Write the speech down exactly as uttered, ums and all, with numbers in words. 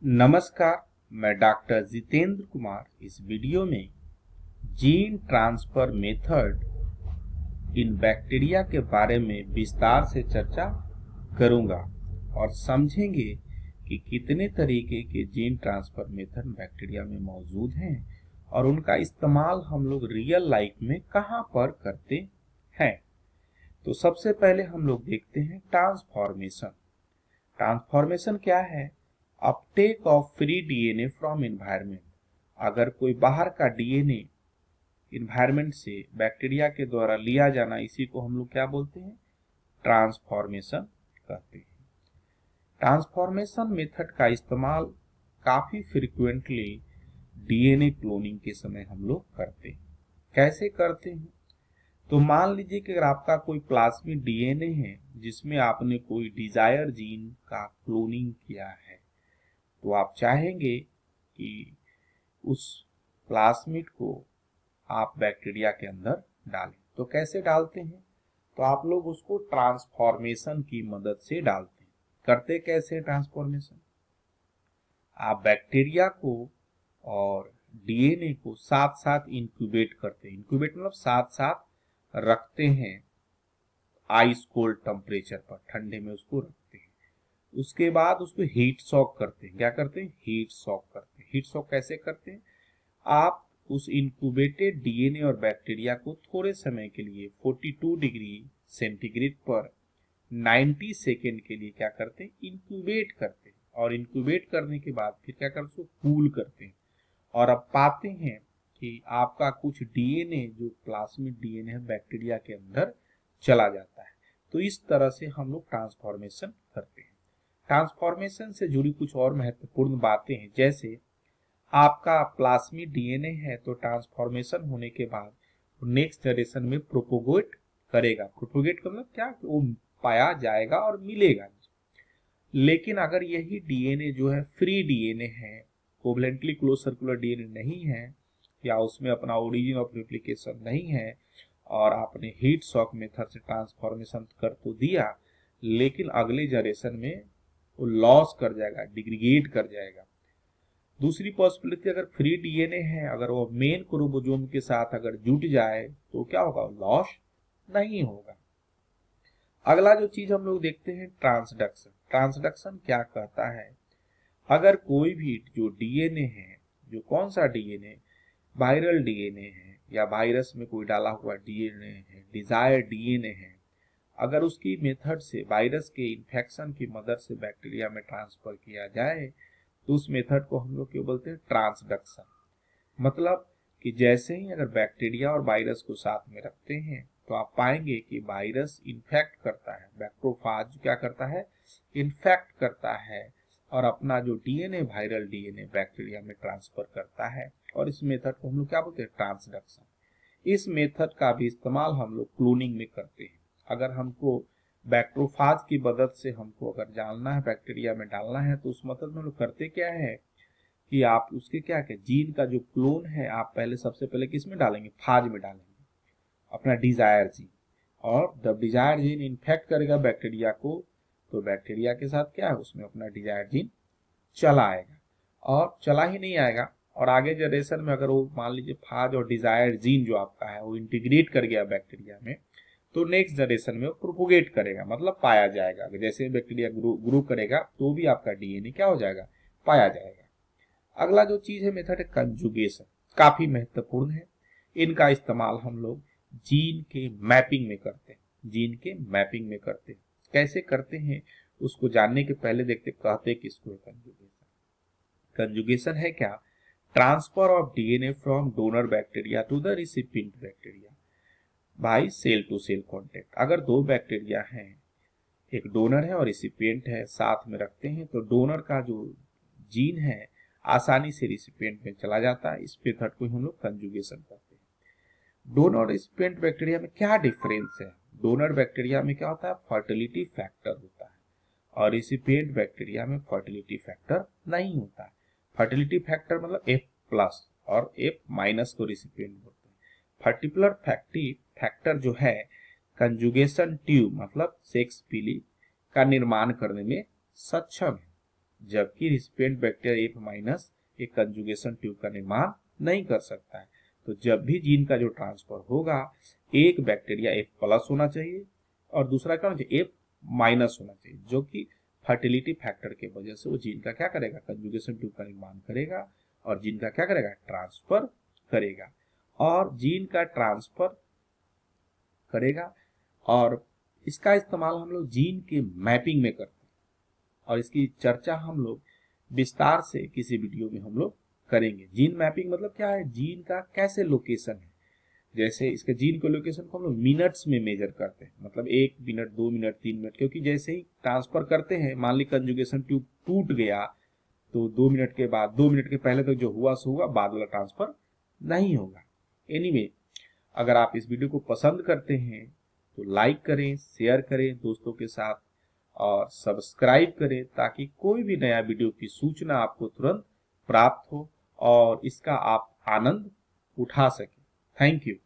नमस्कार, मैं डॉक्टर जितेंद्र कुमार इस वीडियो में gene transfer method in bacteria के बारे में विस्तार से चर्चा करूंगा और समझेंगे कि कितने तरीके के जीन ट्रांसफर मेथड बैक्टीरिया में मौजूद हैं और उनका इस्तेमाल हम लोग रियल लाइफ में कहां पर करते हैं। तो सबसे पहले हम लोग देखते हैं ट्रांसफॉर्मेशन। ट्रांसफॉर्मेशन क्या है? Uptake of free DNA from environment. अगर कोई बाहर का डीएनए एनवायरनमेंट से बैक्टीरिया के द्वारा लिया जाना, इसी को हम लोग क्या बोलते हैं? ट्रांसफॉर्मेशन कहते हैं। ट्रांसफॉर्मेशन मेथड का इस्तेमाल काफी फ्रिक्वेंटली डीएनए क्लोनिंग के समय हम लोग करते हैं। कैसे करते हैं? तो मान लीजिए कि अगर आपका कोई प्लाज्मिड डीएनए है जिसमें आपने कोई डिजायर जीन का क्लोनिंग किया है, तो आप चाहेंगे कि उस प्लाज्मिड को आप बैक्टीरिया के अंदर डालें। तो कैसे डालते हैं? तो आप लोग उसको ट्रांसफॉर्मेशन की मदद से डालते हैं। करते कैसे ट्रांसफॉर्मेशन? आप बैक्टीरिया को और डीएनए को साथ साथ इंक्यूबेट करते हैं। इंक्यूबेट मतलब साथ साथ रखते हैं, आइस कोल्ड टेम्परेचर पर, ठंडे में उसको रखते हैं। उसके बाद उसको हीट शॉक करते हैं। क्या करते हैं? हीट शॉक करते हैं। हीट शॉक कैसे करते हैं? आप उस इंक्यूबेटेड डीएनए और बैक्टीरिया को थोड़े समय के लिए बयालीस डिग्री सेंटीग्रेड पर नब्बे सेकेंड के लिए क्या करते हैं? इंक्यूबेट करते हैं। और इंक्यूबेट करने के बाद फिर क्या करते हैं? उसको कूल करते हैं। और अब पाते हैं कि आपका कुछ डीएनए जो प्लाज्मिड डीएनए है बैक्टीरिया के अंदर चला जाता है। तो इस तरह से हम लोग ट्रांसफॉर्मेशन करते हैं। ट्रांसफॉर्मेशन से जुड़ी कुछ और महत्वपूर्ण बातें हैं, जैसे आपका प्लाज्मिड डीएनए है तो ट्रांसफॉर्मेशन होने के बाद नेक्स्ट जनरेशन में प्रोपोगेट करेगा। प्रोपोगेट का मतलब क्या? वो पाया जाएगा और मिलेगा। लेकिन अगर यही डीएनए जो है फ्री डीएनए है, कोवलेंटली क्लोज सर्कुलर डीएनए नहीं है, या उसमें अपना ओरिजिन ऑफ रेप्लिकेशन नहीं है, और आपने हीट शॉक मेथड से ट्रांसफॉर्मेशन कर तो दिया, लेकिन अगले जनरेशन में वो लॉस कर जाएगा, डिग्रीगेट कर जाएगा। दूसरी पॉसिबिलिटी, अगर फ्री डीएनए है, अगर वो मेन क्रोमोसोम के साथ अगर जुट जाए तो क्या होगा? लॉस नहीं होगा। अगला जो चीज हम लोग देखते हैं, ट्रांसडक्शन। ट्रांसडक्शन क्या कहता है? अगर कोई भी जो डीएनए है, जो कौन सा डीएनए, वायरल डीएनए है या वायरस में कोई डाला हुआ डीएनए है, डिजायर डीएनए है, अगर उसकी मेथड से वायरस के इन्फेक्शन की मदद से बैक्टीरिया में ट्रांसफर किया जाए तो उस मेथड को हम लोग क्यों बोलते हैं? ट्रांसडक्शन। मतलब कि जैसे ही अगर बैक्टीरिया और वायरस को साथ में रखते हैं तो आप पाएंगे कि वायरस इन्फेक्ट करता है, बैक्टीरियोफाज क्या करता है? इन्फेक्ट करता है और अपना जो डीएनए, वायरल डीएनए बैक्टीरिया में ट्रांसफर करता है। और इस मेथड को हम लोग क्या बोलते हैं? ट्रांसडक्शन। इस मेथड का भी इस्तेमाल हम लोग क्लोनिंग में करते हैं। अगर हमको बैक्टीरियोफाज की मदद से हमको अगर डालना है, बैक्टीरिया में डालना है, तो उस मेथड में हम लोग करते क्या है कि आप उसके क्या क्या जीन का जो क्लोन है, आप पहले सबसे पहले किस में डालेंगे? फाज में डालेंगे, अपना डिजायर जीन। और जब डिजायर जीन इन्फेक्ट करेगा बैक्टीरिया को, तो बैक्टीरिया के साथ क्या है? उसमें अपना डिजायर जीन चला आएगा। और चला ही नहीं आएगा, और आगे जनरेशन में अगर वो मान लीजिए फाज और डिजायर जीन जो आपका है वो इंटीग्रेट कर गया बैक्टीरिया में, तो नेक्स्ट जनरेशन में वो प्रोपोगेट करेगा, मतलब पाया जाएगा। जैसे बैक्टीरिया ग्रो ग्रो करेगा तो भी आपका डीएनए क्या हो जाएगा? पाया जाएगा। अगला जो चीज है मेथड है कंजुगेशन। काफी महत्वपूर्ण है। इनका इस्तेमाल हम लोग जीन के मैपिंग में करते हैं। जीन के मैपिंग में करते हैं। कैसे करते हैं उसको जानने के पहले देखते कहते किसको है कंजुगेशन। कंजुगेशन है क्या? Transfer of DNA from donor bacteria to the recipient bacteria by cell to cell contact. अगर दो बैक्टीरिया हैं, एक डोनर है और रिसिपिएंट है, साथ में रखते हैं, तो डोनर का जो जीन है आसानी से रिसिपिएंट में चला जाता है। इस मेथड को हम लोग कंजुगेशन करते हैं। डोनर और रिसिपिएंट बैक्टीरिया में क्या डिफरेंस है? डोनर बैक्टीरिया में क्या होता है? फर्टिलिटी फैक्टर होता है, और रिसिपिएंट बैक्टीरिया में फर्टिलिटी फैक्टर नहीं होता है। फर्टिलिटी फैक्टर मतलब एफ प्लस और एफ माइनस को रिसिपिएंट बोलते हैं। पर्टिकुलर फैक्टर जो है कंजुगेशन ट्यूब मतलब सेक्स पीली का निर्माण करने में सक्षम है। जबकि रिसिपिएंट बैक्टीरिया एफ माइनस एक कंजुगेशन ट्यूब का निर्माण नहीं कर सकता है। तो जब भी जीन का जो ट्रांसफर होगा, एक बैक्टीरिया एफ प्लस होना चाहिए और दूसरा क्या होना चाहिए, एफ माइनस होना चाहिए, जो कि फर्टिलिटी फैक्टर के वजह से वो जीन का क्या करेगा, कंजुगेशन ट्यूब का निर्माण करेगा और जीन का क्या करेगा, ट्रांसफर करेगा। और जीन का ट्रांसफर करेगा और इसका इस्तेमाल हम लोग जीन के मैपिंग में करते हैं और इसकी चर्चा हम लोग विस्तार से किसी वीडियो में हम लोग करेंगे। जीन मैपिंग मतलब क्या है, जीन का कैसे लोकेशन है, जैसे इसके जीन के लोकेशन को हम लोग मिनट्स में मेजर करते हैं, मतलब एक मिनट, दो मिनट, तीन मिनट, क्योंकि जैसे ही ट्रांसफर करते हैं, मान ली कंजुगेशन ट्यूब टूट गया तो दो मिनट के बाद, दो मिनट के पहले तक तो जो हुआ सो हुआ, बाद वाला ट्रांसफर नहीं होगा। एनीवे, अगर आप इस वीडियो को पसंद करते हैं तो लाइक करें, शेयर करें दोस्तों के साथ और सब्सक्राइब करें ताकि कोई भी नया वीडियो की सूचना आपको तुरंत प्राप्त हो और इसका आप आनंद उठा सकें। Thank you.